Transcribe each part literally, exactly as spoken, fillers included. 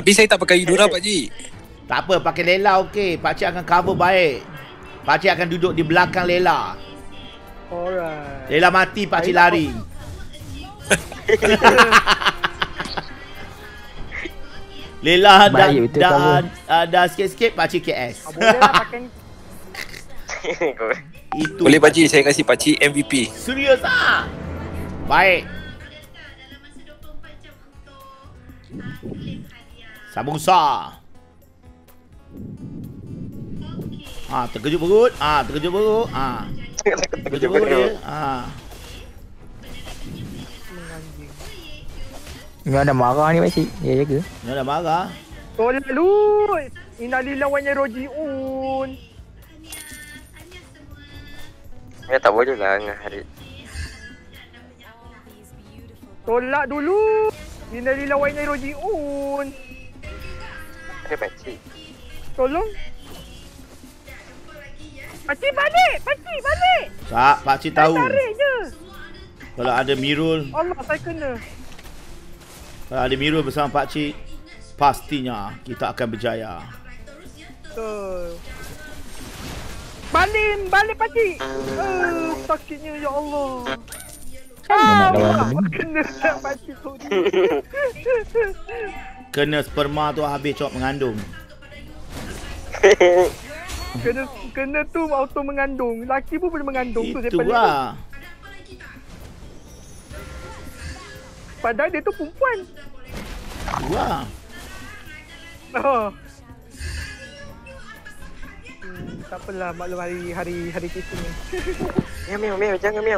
Tapi saya tak pakai Yudora pakcik. Tak apa, pakai Lela okey. Pakcik akan cover baik. Pakcik akan duduk di belakang Lela. Alright. Lela mati, pakcik lari. Lela dah dah, dah, dah sikit-sikit pakcik K S. Boleh lah pakai ni. Itu. Boleh pakcik, saya kasih pakcik M V P. Serius ah. Baik. Sabung besar. Ah, terkejut perut. Ah, terkejut perut. Ah. Terkejut perut dia. Ah. Ni ada marah ni pakcik. Dia jaga. Ni ada marah. Tolong lu. Innalillahi wa inna ilaihi raji'un. Ya tak boleh lah dengan hari. Tolak dulu. Innalillahi wa inna ilaihi raji'un. Ada pakcik. Tolong. Pakcik balik. Pakcik balik. Tak, pakcik tahu. Saya tarik je. Kalau ada Mirul. Allah, saya kena. Kalau ada Mirul bersama pakcik, pastinya kita akan berjaya. Betul. Balik, balik pakcik. Uh, sakitnya ya Allah. Ah, kena tak pakcik tu. Kena sperma tu habis cok mengandung. Kena kena tu auto mengandung. Laki pun boleh mengandung. Itu tu saya lah. Padahal dia tu perempuan. Wah. Oh. Hmm, tak apalah, maklum hari hari hari kita ni. Miau miau miau, jangan miau.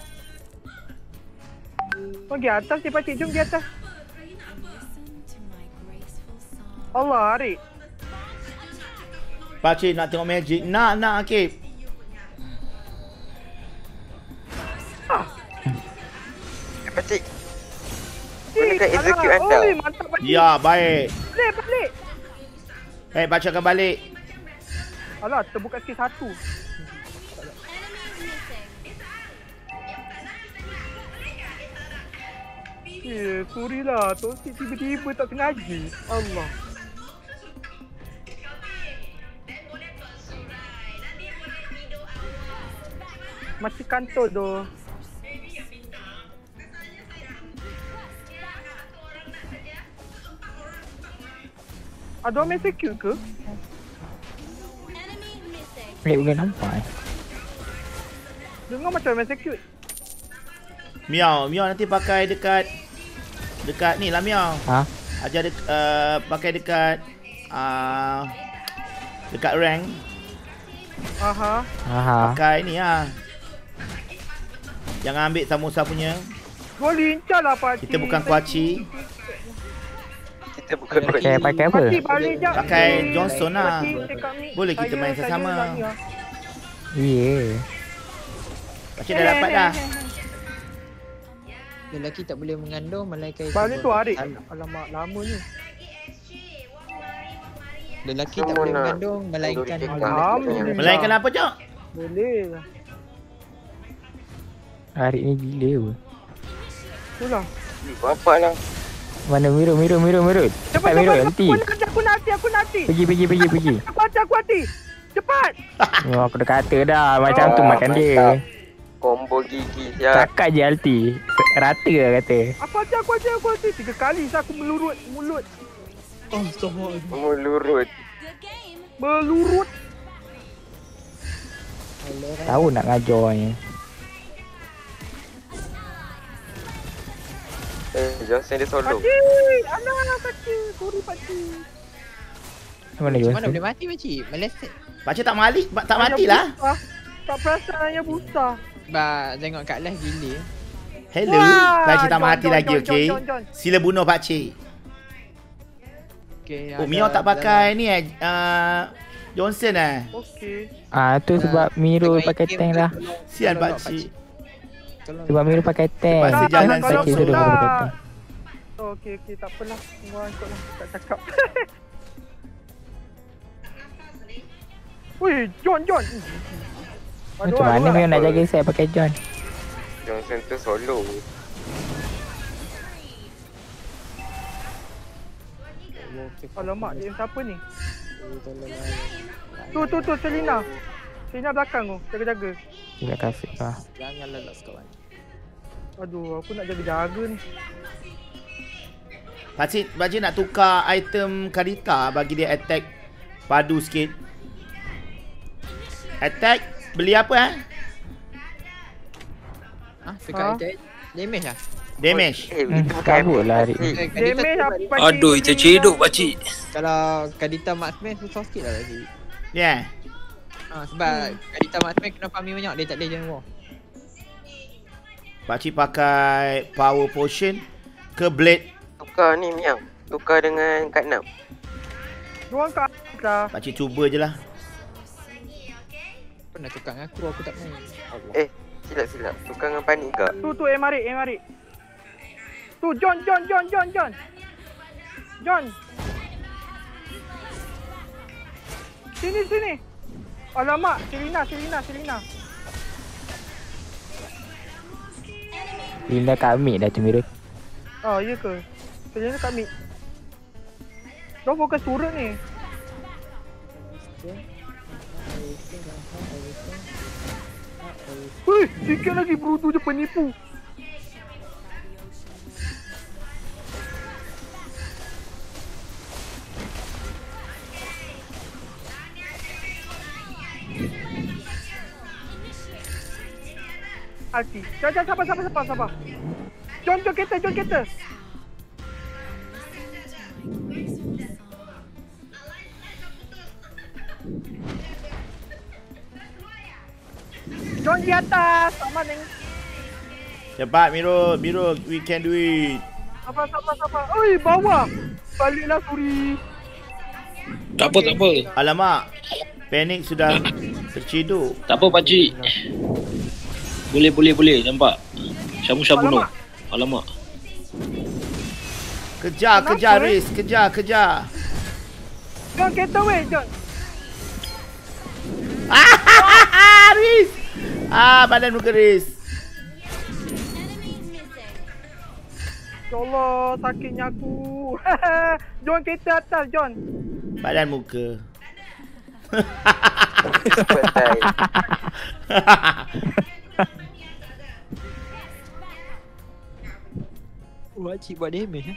Oh, pergi atas ni pakcik, jom pergi atas. Allah, Arik. Pakcik nak tengok magic. Nak, nak Akib. Ah. Pakcik. Boleh ke execute anda? Oi, mantap pakcik. Ya, baik. Balik, balik. Eh, pakcik akan balik. Alah, terbuka skill satu. Eh, sorry lah. Toxic tiba-tiba tak sengaja. Allah. Masih kantor tu. Ada orang main secure ke? Eh, boleh nampak eh. Dengar macam main secure. Miau, Miau nanti pakai dekat dekat ni lah Miau. Ha? Ajar dek, uh, pakai dekat uh, dekat rank. Aha. Aha. Pakai ni lah. Jangan ambil Samosa punya. Gua lincah lah pakcik. Kita bukan kuaci. Kita bukan kuaci. Pakai, pakai apa? Pakcik balik jap. Pakai Johnson lah. Pakcik cakap ni. Boleh kita Saya- main saya sesama. lagi lah. Yeah. Pakcik dah dapat dah. Lelaki tak boleh mengandung malaikat itu. Balik tu Arik. salah. Alamak, lamanya. Lelaki tak Semua boleh nak mengandung melainkan Alhamdulillah. Melainkan apa Cok? Boleh lah. Arik ni gila apa? Itulah. Bapak lah. Mana Miro, Miro, Miro, Miro. Cepat Miro, nanti. Aku nak hati, aku nak hati, aku nak hati. Pergi, pergi, pergi, pergi. Aku hati, aku hati. Cepat. Oh, aku dah kata dah. Macam tu makan dia. Combo gigi ya. Cakap je Alti. Rata lah kata. Aku hati, aku hati, aku hati. Tiga kali saya aku melurut mulut. Oh, semua. Melurut. Melurut. Tahu nak ngajarnya. Eh, Johnson dia solo. Pakcik. Alah, pakcik. Sorry, pakcik. Mana Macam mana Johnson? boleh mati pakcik? Meleset. Pakcik tak mati, tak matilah. Hanya buta. Tak perasan hanya buta. Ba, tengok Kak Lah gila. Hello. Wah, Pakcik tak John, mati John, lagi, John, okey? John, John. Sila bunuh pakcik. Okay, Oh, Mio tak pakai ni eh. Uh, Johnson eh. Okey. Ah, tu sebab Miro pakai tank dah. Sial pakcik. Sebab Miro pakai tank. Lepas tu jalan Kan pakcik solo. suruh baru pakai tank. Oh, okey, okey. Tak apalah. Gua ikutlah. Tak cakap. Wih, John, John. Macam mana Mio nak jaga saya pakai John? Johnson tu solo. Alamak, dia siapa ni? Tu, tu, tu, Selina. Selina belakang tu, jaga-jaga. Tidak kasih lah. Jangan lolos kawan. Aduh, aku nak jaga-jaga ni. Pakcik, pakcik nak tukar item Karita bagi dia attack padu sikit. Attack, beli apa eh? Ah, tukar attack. Damage lah. Damage. Eh, Hmm, itu bukan kabut lah, pakcik. Arik. Damage apa pakcik? Aduh, itu cedok pakcik. Kalau Kadita marksman susah sikit lah pakcik. Yeah. Ah, sebab Kadita marksman kena farming banyak, dia tak boleh join war. Pakcik pakai power potion ke blade. Tukar ni Miang. Tukar dengan Kak Nam. Diorang kat atas lah. Pakcik cuba je lah. Pernah tukar dengan aku, aku tak main. Allah. Eh, silap-silap. Tukar dengan Panik kak. Tu, tu, M Arik, M Arik. Tu, John, John, John, John, John. John. Sini, sini. Alamak, Selina, Selina, Selina. Linda kat mid dah cemira. Oh, iya ke? Selina kat mid. Diorang fokus turret ni. Wih, sikit lagi bro tu je penipu. Alti. Jangan, jangan, sabar, sabar, sabar, sabar. John, John kereta, John kereta. John di atas, sama neng. Cepat Miro, Miro, we can do it. Sabar, sabar, sabar. Oi, bawah. Baliklah Suri. Tak apa, tak apa. Alamak, Panik sudah terciduk. Tak apa pakcik. Boleh, boleh, boleh. Nampak? Syamu-syamu bunuh. Alamak. Kejar, Kenapa, kejar eh? Riz, kejar, kejar. John kereta weh, John. Ah, Riz. Ah, badan muka Riz. Ya Allah, sakitnya aku. John kereta atas, John. Badan muka. Betul. Pakcik buat damage eh.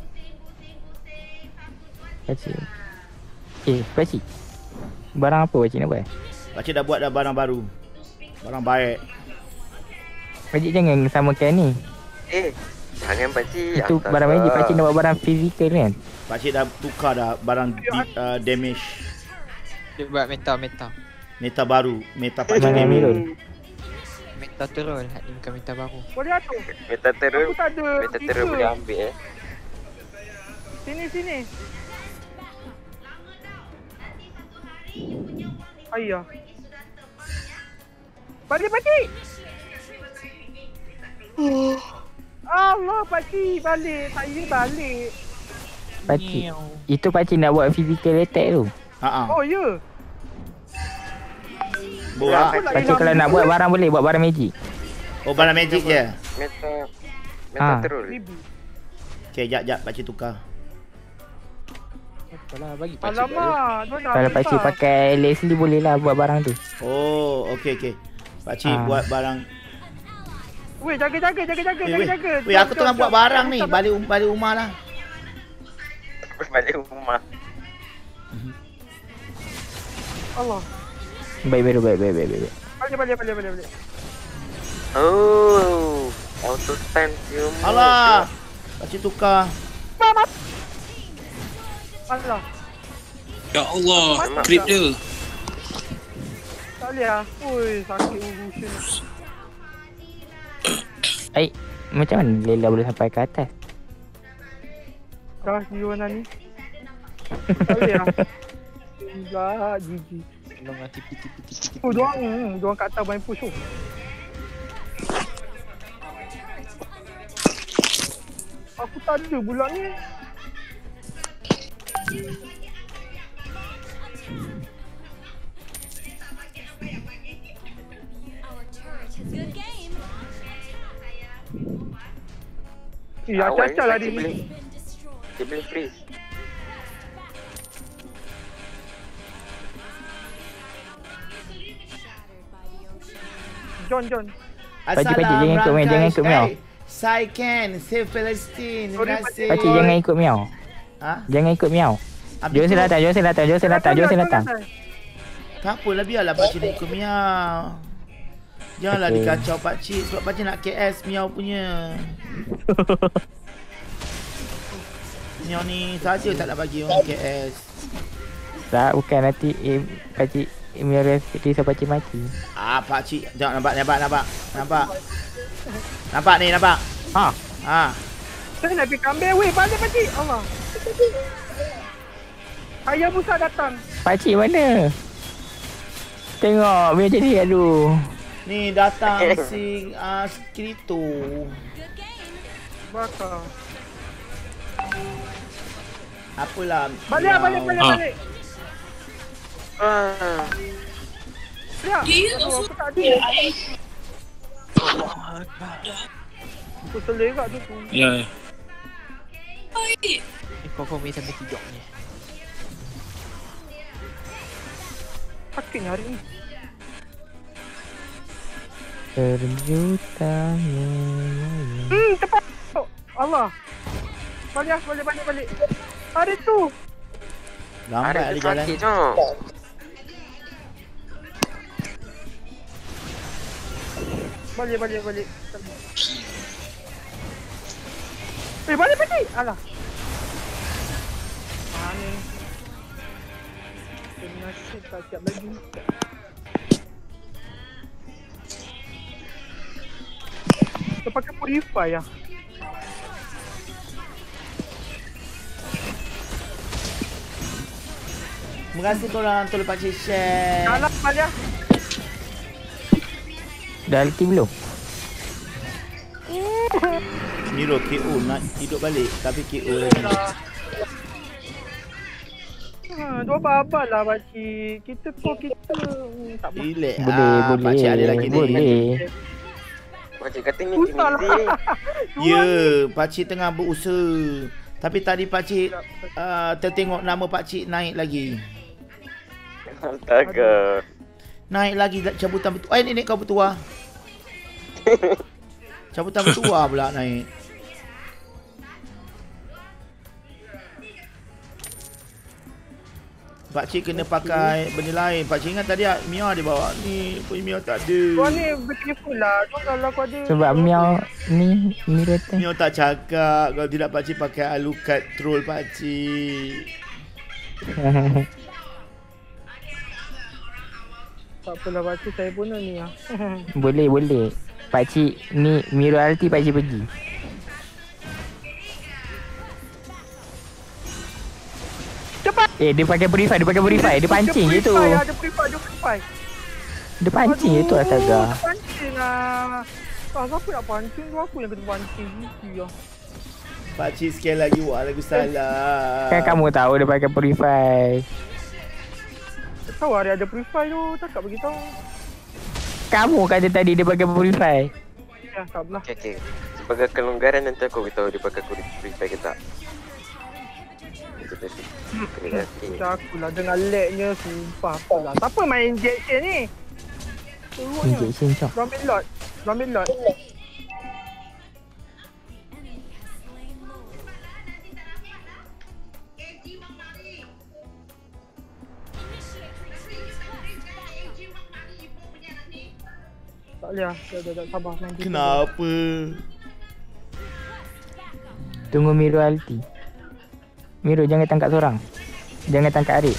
Pakcik. Eh, pakcik. Barang apa pakcik nak buat? Pakcik dah buat dah barang baru. Barang baik. Pakcik jangan samakan ni. Eh, jangan pakcik. Itu barang magic, pakcik nak buat barang fizikal kan? Pakcik dah tukar dah barang di- uh, damage. Dia buat meta meta. Meta baru. Meta pakcik Mana damage. Mirul? Meta terus, ni bukan meta baru. Boleh atur. Meta terus. Aku tak ada Meta tiga. terus boleh ambil eh. Sini, sini. Ayah. Balik, pakcik. Allah, pakcik. Balik. Saya balik. Pakcik. Itu pakcik nak buat physical attack tu. Ha ah. Oh, ya. Buat. Pakcik kalau nak buat barang boleh, buat barang magic. Oh, barang magic je. Meta Meta Ah. terus. Ribu. Okey, jap jap pakcik tukar. Apalah, bagi pakcik buat dia. Alamak. Dia dah Kalau pakcik besar. pakai Leslie boleh lah buat barang tu. Oh, okey okey. Pakcik Ah. buat barang. Weh, jaga-jaga, jaga-jaga, Weh, weh. jaga-jaga. Weh, aku tengah buat barang ni. Balik balik rumah lah. Balik rumah. Allah. Baik, baik, baik, baik, baik, baik. Balik, balik, balik, balik, balik. Oh, auto stun semua. Alah. Pakcik tukar. Allah. Ya Allah. Creep dia. Tak boleh lah. Ui, sakit urusan. Eh, macam mana Lela boleh sampai ke atas? Dah, di mana ni? Tak boleh lah. Gila, gigi. Tolong lah tipi-tipi-tipi. Oh, diorang, hmm, diorang kat atas main push tu. Aku tak ada pula ni. Eh, Awal acah-acah lah pakcik dia boleh. ni. Dia boleh freeze. John, John. Pakcik, pakcik, jangan ikut Miao, jangan ikut Miao. Saya can save Palestine. Terima kasih. Pakcik, jangan ikut Miao. Ha? Jangan ikut Miao. Habis Jom tu- selatan, jom selatan, jom selatan, jom selatan. Tak apalah, biarlah pakcik nak ikut Miao. Janganlah Okey. dikacau pakcik sebab pakcik nak K S Miao punya. Miao ni saja tak nak bagi orang K S. Tak, bukan nanti eh, pakcik Miao risau pakcik mati. Ah, pakcik, jangan nampak, nampak, nampak. Nampak. Nampak ni, nampak. Ha, Ha. Saya nak pergi kambing. Weh, balik pakcik. Allah. Ayah Musa datang. pakcik mana? Tengok, Miao jadi aduh. Ni datang si uh, Skrito. Bakar. Apalah. Balik, Miao. balik, balik, Ah. balik. Ah. Ya. Aduh, aku tak ada. Aku selerak tu. Ya. Eh, confirm main sampai tiga ni. Sakitnya hari ni. Terjutannya. Hmm, cepat. Allah. Balik, balik, balik, balik. Ada tu. Lambat Ada dia tu jalan. sakit tu. Balik, balik, balik. Eh, balik, balik. Alah. Mana? Nasib tak siap lagi. Kita pakai purify lah. Terima kasih korang tolong pakcik share. Alah, balik lah. Dah ulti belum? Miro K O nak hidup balik tapi K O lagi. Ha, dua babak lah pakcik. Kita kau kita hmm, tak apa. Relax. Boleh, ah, boleh. Pakcik ada lagi ni. Boleh. Pakcik kata ni Susah lah. timidity. Ya, pakcik tengah berusaha. Tapi tadi pakcik uh, tertengok nama pakcik naik lagi. Astaga. Naik lagi cabutan bertuah. Eh, ni naik kau bertuah. Cabutan bertuah pula naik. Pakcik kena pakai benda lain. Pakcik ingat tadi Mia dia bawa ni. Pun Mia tak Kau ada. ni berkeful lah. Kau kalau kau ada. Sebab Miao ni ni datang. Mia tak cakap. Kalau tidak pakcik pakai alucard troll pakcik. Tak apalah pakcik, saya pun ni lah. Boleh, boleh. Pakcik ni Miro ulti pakcik pergi. Cepat. Eh, dia pakai purify, dia pakai purify. Dia pancing je tu. Dia purify, dia purify. Dia pancing je tu astaga. Dia pancing lah. Ah, siapa nak pancing tu? Aku yang kena pancing. Ya. Pakcik sekali lagi buat lagu salah. Kan kamu tahu dia pakai purify. Tak tahu hari ada purify tu. Takkan beritahu. Kamu kata tadi dia pakai purify. Ya, tak belah. Okey, okey. Sebagai kelonggaran nanti aku beritahu dia pakai purify ke tak. Kita kena hati. Macam aku lah dengan lagnya. Sumpah apalah. Siapa main injection ni? Teruknya. Injection cok. Lu ambil lot. Lu ambil lot. Tak boleh lah. Dah, dah, dah. Sabar main game. Kenapa? Tunggu Miro ulti. Miro jangan tangkap seorang. Jangan tangkap Arif.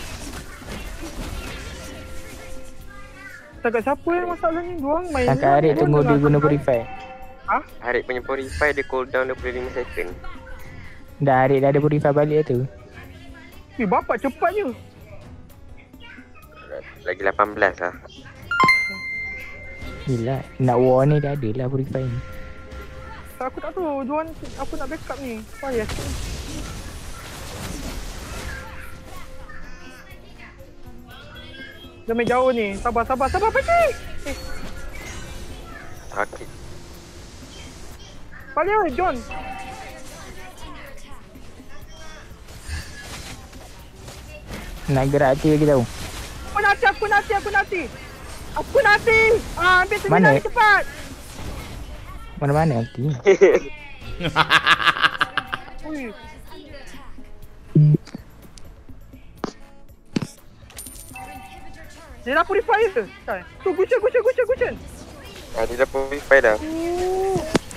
Tangkap siapa yang masalah ni? Diorang main. Tangkap Arif tunggu dia guna purify. Ha? Harik punya purify dia cooldown dua puluh lima second. Dah Arif dah ada purify balik tu. Eh, bapak cepatnya. Lagi lapan belas lah. Gila, nak war ni dah ada lah purify ni. Aku tak tahu. Diorang aku nak backup ni. Payah. Dia main jauh ni. Sabar, sabar, sabar. Pakcik! Eh, Sakit. balik lah, John. Nak gerak hati lagi tahu. Aku nak hati, aku nak hati, aku nak hati. Apa nanti? Ah, ambil sembilan Mana? cepat. Mana-mana ulti. Ui. Dia dah purify ke? Tak. Tu Gucci, Gucci, Gucci, Gucci. Ah, dia dah purify dah. Oh.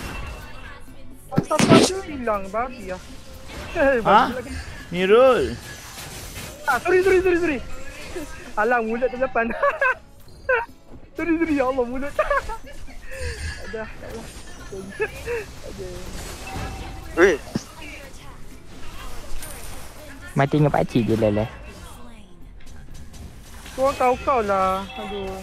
Asap tu hilang babi ah. Eh, Ha? babi lagi. Mirul. Ah, sorry, sorry, sorry, sorry. Alang mulut terdepan. sorry, sorry, ya Allah mulut. Ada, ada. Ada. Weh, Mati dengan pakcik je lah lah. Kau kau-kau lah. Aduh.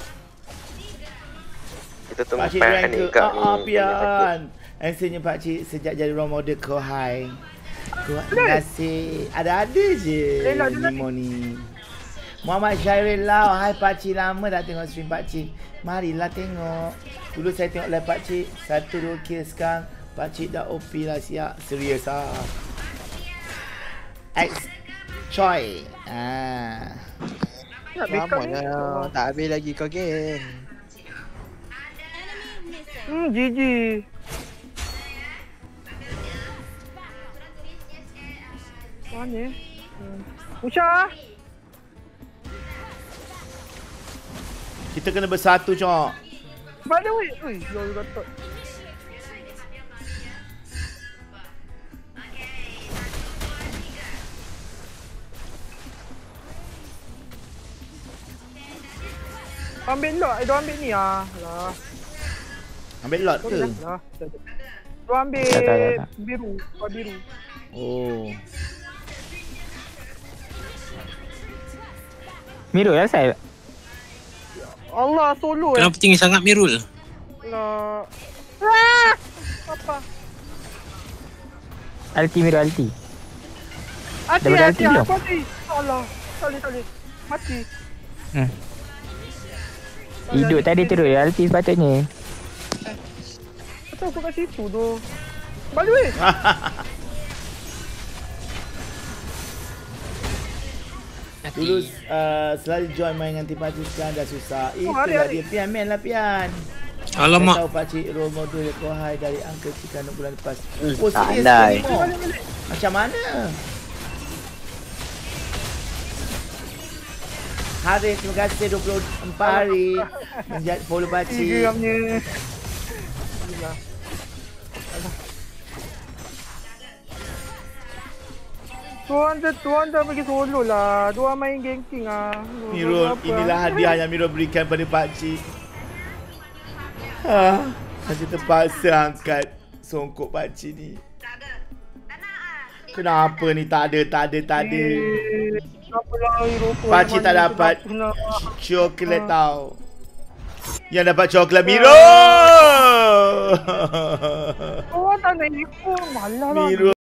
kita tunggu Pakcik pan rank ni ke? kak Ah, ah, ni. pian. Answernya pakcik sejak jadi role model kau hai. Kau nasi ada-ada je Elok je Nimo ni. Muhammad Syairil Lau. Hai pakcik, lama tak tengok stream pakcik. Marilah tengok. Dulu saya tengok live pakcik. Satu dua kill sekarang. Pakcik dah O P lah siap. Serius ah. X Choi. Ah. Nak backup ni. Lamanya tak habis lagi kau geng. Hmm, G G. Mana? Hmm. Usha. Kita kena bersatu, Cok. Mana weh? Ui, lol gatot. Ambil lot, dia ambil ni ah. Lah. Ambil lot ke? Lah. Dia ambil Tak, tak, tak, tak. biru, kau biru. Oh. Mirul lah saya. Allah solo eh. Kenapa tinggi sangat Mirul? Lah. Ah! Apa? Ulti Mirul ulti. Hati Dah hati berhenti belum? aku hati. Allah. Tak boleh tak boleh. Mati. Hmm. Hidup tadi terus ulti sepatutnya. Betul aku kat situ tu. Balik weh. Dulu uh, selalu join main dengan tim pakcik, sekarang dah susah. Itulah hari-hari. dia. Pian, main lah Pian. Saya Alamak. tahu pakcik role model kau hai dari Uncle Cikano bulan lepas. Hmm, Oh, serius pandai. ke ni? Macam mana? Haris, terima kasih dua puluh empat hari menjadi follow Tiga pakcik. gamnya. Gila. Tuan tu, tuan tu pergi solo lah. Dua main ganking ah. Mirul, Apa? inilah hadiah yang Mirul berikan pada pakcik. Ha, saya terpaksa angkat songkok pakcik ni. Kenapa ni tak ada, tak ada, tak ada. Eh, Kenapa lah Eropah? Pakcik tak Mana dapat tu nak- coklat Ah. tau. Yang dapat coklat Mirul. Oh, tak nak ikut. Malah lah. Mirul.